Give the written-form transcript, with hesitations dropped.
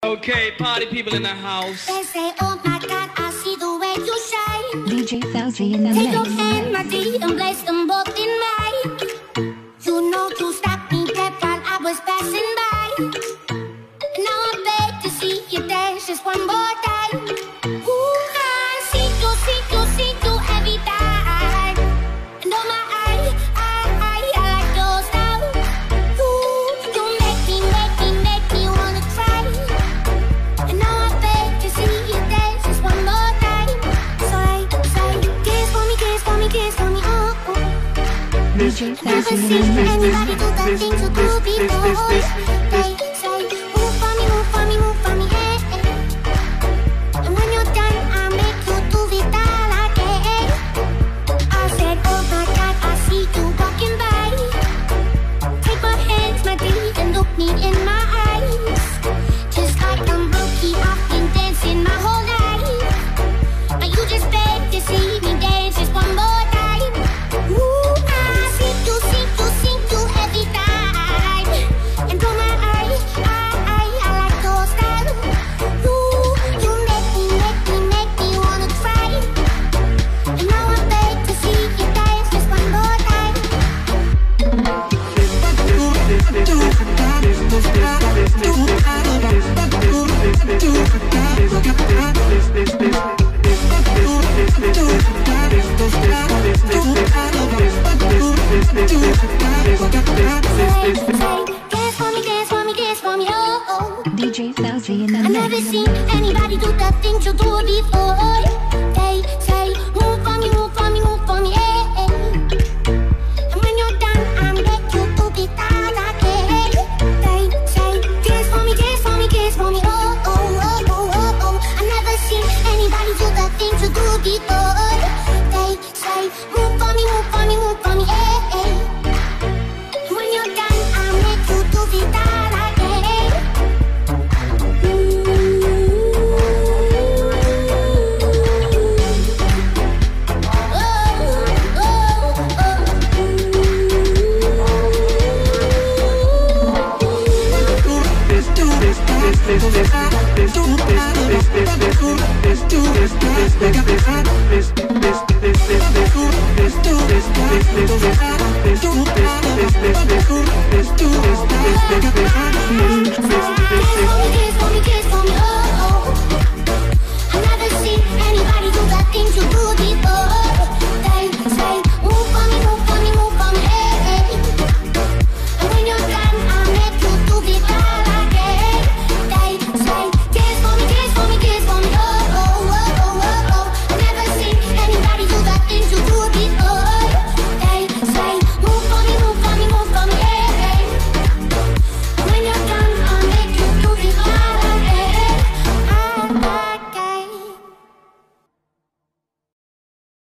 Okay, party people in the house. They say, oh my God, I see the way you shine. DJ Fauzi in the Take mix. your hand, my D, and place them both in mine. You know you stopped me dead while I was passing by. Now I beg to see you dance just one more time. Ooh, I see you every time. And oh my, I like your style. Ooh, you make me wanna cry. And now I beg to see you dance just one more time. So I say, kiss for me, oh, oh. DJ Never Fauzi in seen the mix. anybody do the things you do before. They say, move for me, eh, eh. And when you're done, I make you do it all again. I said, oh my God, I see you walking by. Take my hands, my dear, and look me in my eyes. Just like I'm rookie, I've been dancing my whole life. But you just beg to see me dance just one more time. Ooh, I see you every time. And oh my, I like your style. Ooh, you make me wanna cry. And now I beg to see you dance just one more time. Dance for me, oh, oh. DJ Fauzi in the I never mix. seen anybody do the things you do before. They say, move for me, eh, eh. And when you're done, I make you do it all again. They say, dance for me, oh, oh, oh, oh, oh, oh. I never seen anybody do the things you do before. They say, move for me, eh, eh. And when you're done, I make you do it all again. Kiss for me,